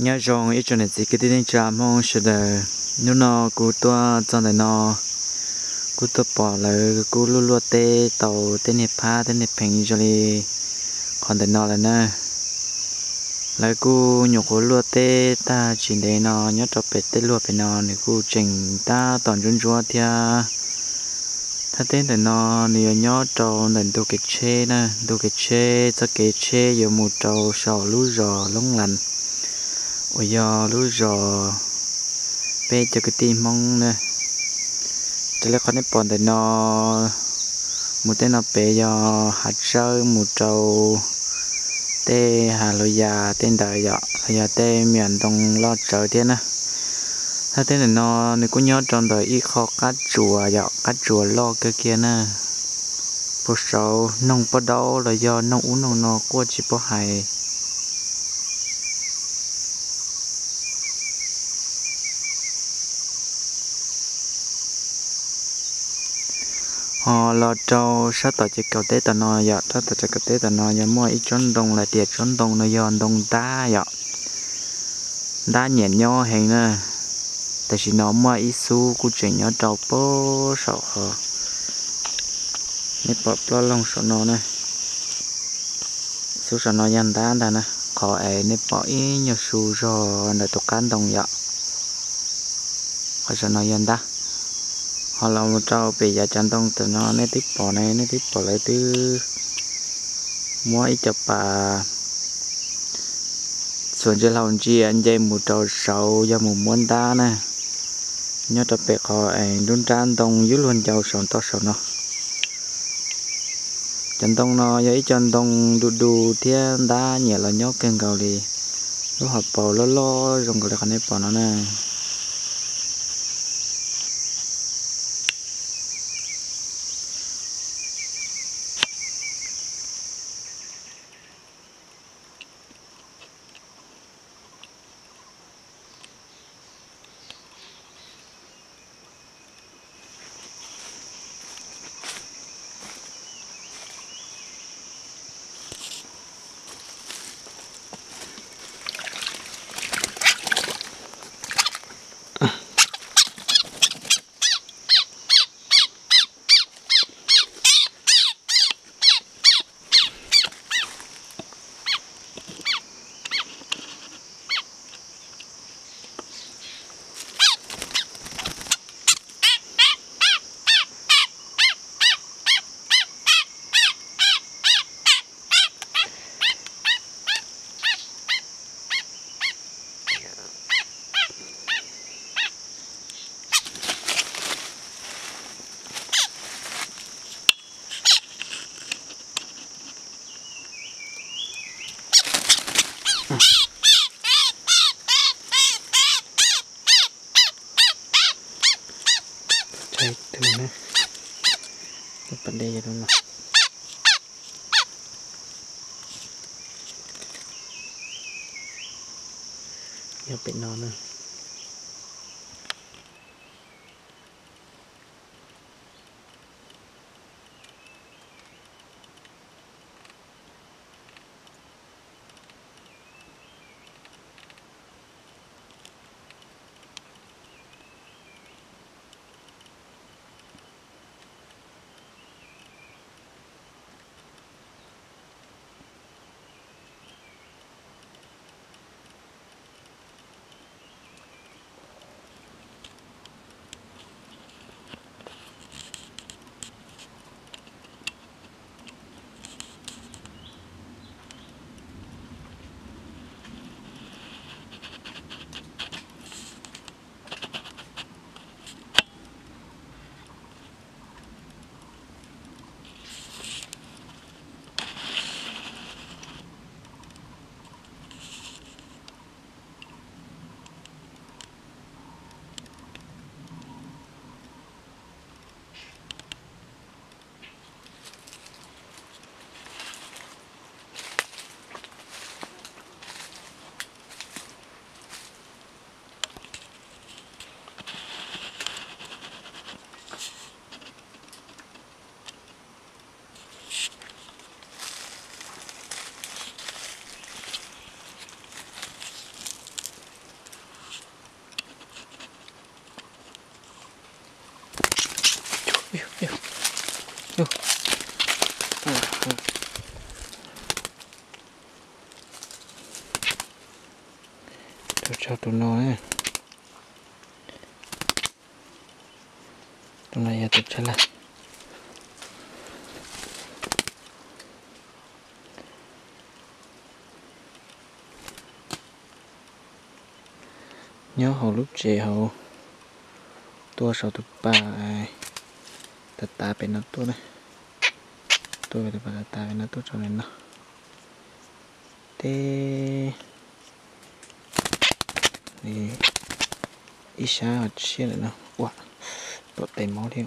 nhớ rằng ít cho nên gì cái tiếng chạm mong sẽ là nếu nó cú tua trong này nó cú tua bỏ lại cú lúa lúa tê tàu tê nếp pha tê nếp phèn cho đi còn tại nó là nè lại cú nhục cú lúa tê ta chỉ để nó nhớ choเป็ดtê lúaเป็ดnó này cú chỉnh ta toàn run rúa thiaถ้าเต้นแต่นอเนี่ยย่อโจหนึ่งตัวเกเช่นะตัวเกเช่จะเกเช่อยู่หมู่โจสอลู่รอลงหลันโอ้ยลู่รอเป้จะกตีมองนะจะเรียกเขาในปอนแต่นอหมู่เต้นนอเปยหัดเชอหมู่โจเต้หาลอยาเต้นได้ยอลอยาเต้เหมียนตรงลอดเจอเต้นนะถ้าเต้นแต่นอนี่กูย่อจอนต่ออีคอกัดจัวยอกัดจัวลอกเกี้ยนะพวกเราน้องปะดาวเลยยอน้องอุ้นน้องนอกูจิปะหายเราเจ้าชัดต่อจะเกาเตตนอยอถ้าต่อจะเกาเตตนอยมั่วอีจนตรงละเดียดจนตรงนอยอนตรงตายอด้านเหยียดย่อเฮงนะแต่ฉันน้องมั่วอีซูกูเจ๋งย่อเจ้าโป้สาวเหรอนี่ปอบล้อลงสนอนะซูสนอยันด้านนะขอนี่ปออีย่อซูรอในตุกันตรงยอขอสนอยันด้าhọ làm một trâu bị giá chân tông từ nó nét tiếp bỏ này nét tiếp bỏ lại từ mỗi chậpส่วนจะเราจีอันใจmột trâu sầu do một món ta nè nhớ tập biệt họ đun tràn tông dưới luôn trâu sầu to sầu nó chân tông nó giấy chân tông đu đu thiên đá nhẹ là nhớ kênh cầu đi lúc họ bỏ lo lo rồi còn lại còn bỏ nó nèใช่ถึงนะประเดี๋ยวนะอย่าไปนอนนะ cho tụi nó ấy. Tụi này giờ tụi chơi lại. Nhớ hồi lúc trẻ hậu tua sau tụi bà thật ta bên nó tua này tôi tụi bà thật ta bên nó tua cho nên nó thế thì ít xa ở trên này nó wow đột đầy máu thêm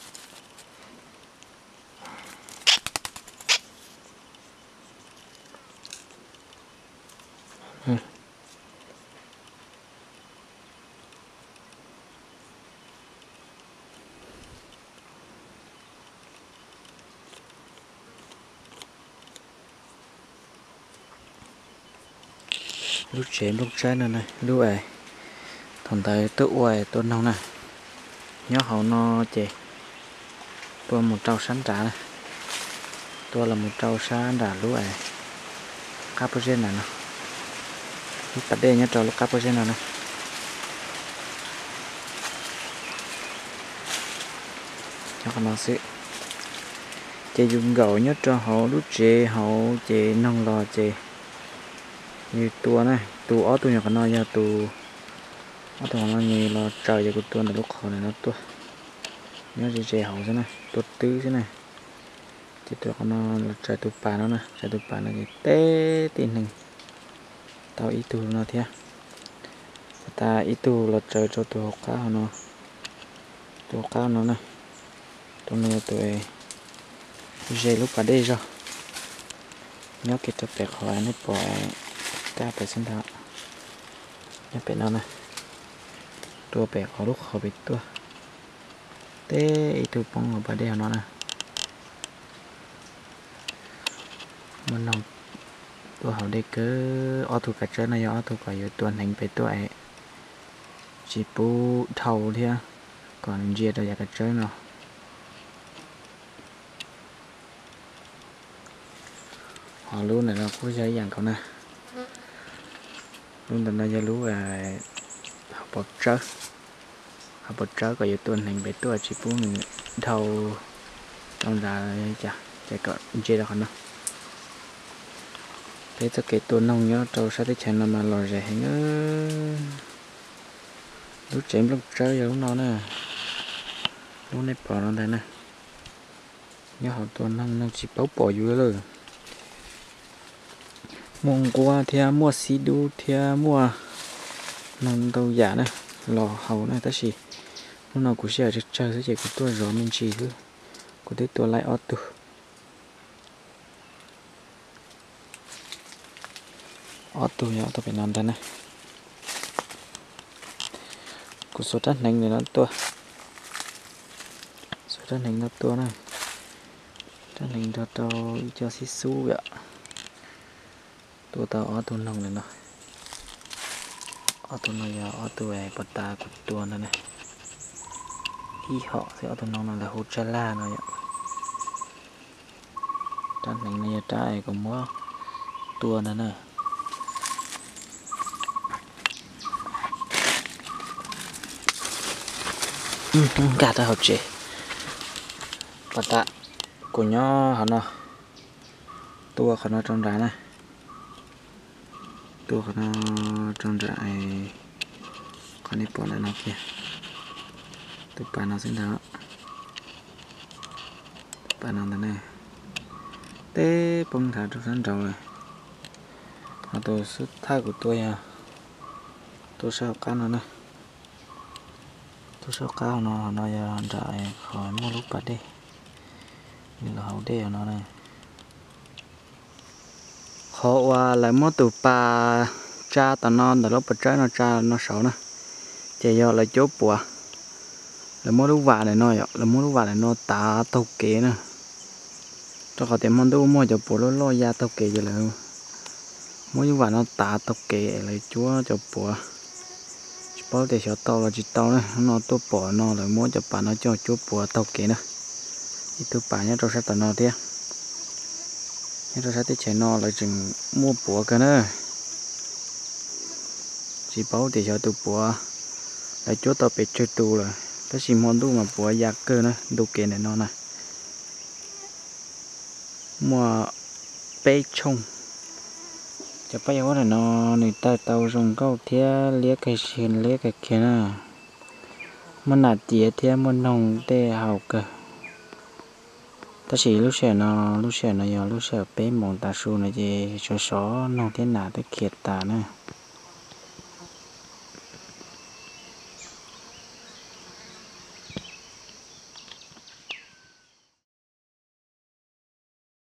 lúc chém lúc trái nữa này lúc ấy thằng tay tự uầy tôi nông này nhớ hậu nó chè tôi một trâu sán trả này tôi là một trâu sán trả lúc ấy capuchin này nè lúc bắt đây nhớ trâu lúc capuchin này nè cho nó sẽ chè dùng gạo nhớ cho hậu lúc chè hậu chè nông lò chè như tua này tua ó tua nhỏ nó nha tua ó tua nó như là trời giờ của tua là lúc khó này nó tua nhớ gì chè hậu thế này tua tứ thế này thì tua nó là trời tua bà nó nè trời tua bà là cái té tiền hình tao ý tu nó thế ta ý tu là trời cho tua học cá nó tua cá nó này tua này tua dây lúc bà đây rồi nhớ cái tập bẹt khỏi nó bỏ cá phải xin thạo nhớ bẹt nó này tua bẹt khỏi lúc khỏi bị tua té ý tu bông ở bà đây nó nè mình lòng tua hậu đây cứ ở thu cả trái này ở thu cả tuần hành về tua ấy chỉ bu thầu thôi còn chia ra cả trái nào họ lúa này nó có giấy vàng cậu nè luôn tình ra lúa là học bột trớ có tuần hành về tua chỉ bu mình thầu trong ra chả còn chia ra còn đâu thế cho cái tuần nông nhớ trâu sao tới chén mà lòi rẻ nữa lúc chém lúc chơi giờ lúc nó nè lúc này bỏ nó đây nè nhớ họ tuần nông nó chỉ bấu bỏ dưới rồi mùng qua theo mua xí đu theo mua nông đâu giả nè lò hầu này ta chỉ lúc nào cũng sẽ chơi sẽ chỉ của tôi rồi mình chỉ cứ của tới tôi lại auto auto nhá tôi phải làm đây này của số đất này nó tua số đất này nó tua này đất này cho tao cho xí xu vậy tua tao auto nông này nó auto này auto này bật ta của tua này này khi họ sẽ auto nông này là hỗ trợ la rồi ạ đất này trái còn mua tua này nè cả ta học chế và tạ của nhỏ họ nó tua họ nó trong rã này tua họ nó trong rã này con đi bỏ lại nó kia tụi bà nó xin đó bà nó thế này té bông thả trong sân trầu rồi họ tôi xuất thay của tôi à tôi sẽ học cá nó này tôi số cao nó giờ đại khỏi mua lúc bắt đi như là hậu đeo nó này họ qua lại mua từ pa cha tao non từ lúc bắt trái nó cha nó xấu nè chỉ do là chốt bùa là mua lúc vả này nó là mua lúc vả này nó tá tàu kế nè cho họ tiền món đâu mua cho bùa lo ra tàu kế vậy là mua lúc vả nó tá tàu kế lại chúa cho bùa bao để cho tàu là chỉ tàu này nó tôi bỏ nó là muốn cho bạn nó cho chú bùa tàu kế nữa ít tu bà nhá rồi sẽ tao nó thế nhá rồi sẽ tới chạy nó lại chừng mua bùa cái nữa chỉ bảo thì cho tu bùa lại chỗ tao bị chơi tu rồi cái gì món tu mà bùa giặc cơ nữa tu kia này nó nè mua bê chungจะไปว่าแต่นอนี่ใต้เตารงเก้าเทียเลี้ยไก่เชียนเลี้ยไก่เขียนอ่ะมันหนาเจียเทียมันนองเต้เฮาเกะแต่สิลูกเสียนอลูกเสียนอยอลูกเสียเป๊ะมองตาสูนะจีชอชอนองเทียนหนาตะเขียดตานะ